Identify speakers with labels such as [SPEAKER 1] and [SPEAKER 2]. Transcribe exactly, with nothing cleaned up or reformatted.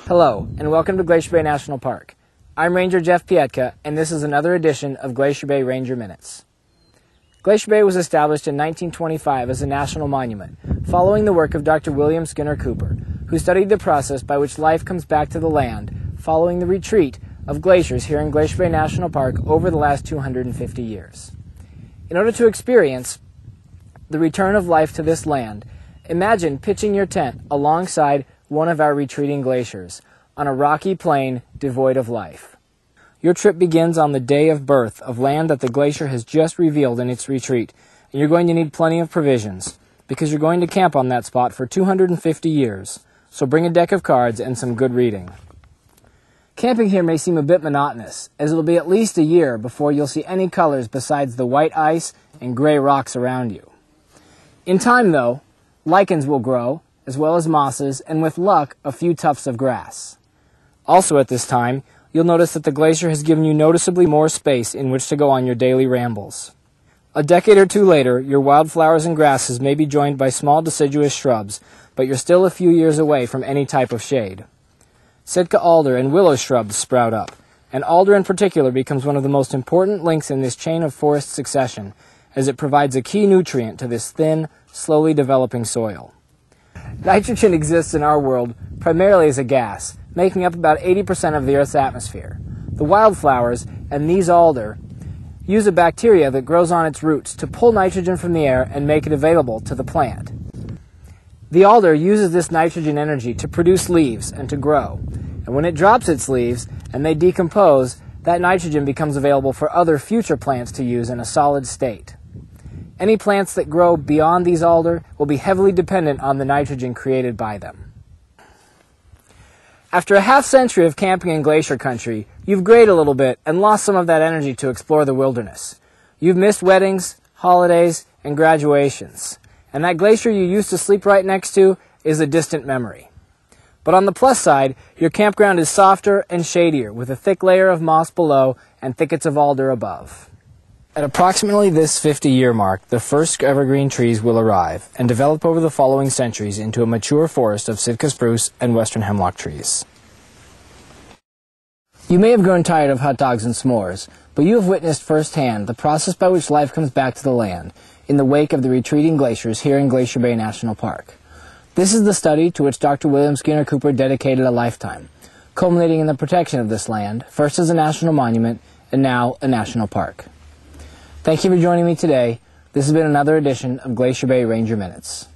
[SPEAKER 1] Hello, and welcome to Glacier Bay National Park. I'm Ranger Jeff Pietka, and this is another edition of Glacier Bay Ranger Minutes. Glacier Bay was established in nineteen twenty-five as a national monument, following the work of Doctor William Skinner Cooper, who studied the process by which life comes back to the land following the retreat of glaciers here in Glacier Bay National Park over the last two hundred fifty years. In order to experience the return of life to this land, imagine pitching your tent alongside one of our retreating glaciers on a rocky plain devoid of life. Your trip begins on the day of birth of land that the glacier has just revealed in its retreat, and you're going to need plenty of provisions because you're going to camp on that spot for two hundred fifty years, so bring a deck of cards and some good reading. Camping here may seem a bit monotonous, as it'll be at least a year before you'll see any colors besides the white ice and gray rocks around you. In time, though, lichens will grow, as well as mosses, and with luck, a few tufts of grass. Also at this time, you'll notice that the glacier has given you noticeably more space in which to go on your daily rambles. A decade or two later, your wildflowers and grasses may be joined by small deciduous shrubs, but you're still a few years away from any type of shade. Sitka alder and willow shrubs sprout up, and alder in particular becomes one of the most important links in this chain of forest succession, as it provides a key nutrient to this thin, slowly developing soil. Nitrogen exists in our world primarily as a gas, making up about eighty percent of the Earth's atmosphere. The wildflowers, and these alder, use a bacteria that grows on its roots to pull nitrogen from the air and make it available to the plant. The alder uses this nitrogen energy to produce leaves and to grow, and when it drops its leaves and they decompose, that nitrogen becomes available for other future plants to use in a solid state. Any plants that grow beyond these alder will be heavily dependent on the nitrogen created by them. After a half century of camping in glacier country, you've grayed a little bit and lost some of that energy to explore the wilderness. You've missed weddings, holidays, and graduations, and that glacier you used to sleep right next to is a distant memory. But on the plus side, your campground is softer and shadier, with a thick layer of moss below and thickets of alder above. At approximately this fifty-year mark, the first evergreen trees will arrive and develop over the following centuries into a mature forest of Sitka spruce and western hemlock trees. You may have grown tired of hot dogs and s'mores, but you have witnessed firsthand the process by which life comes back to the land in the wake of the retreating glaciers here in Glacier Bay National Park. This is the study to which Doctor William Skinner Cooper dedicated a lifetime, culminating in the protection of this land, first as a national monument and now a national park. Thank you for joining me today. This has been another edition of Glacier Bay Ranger Minutes.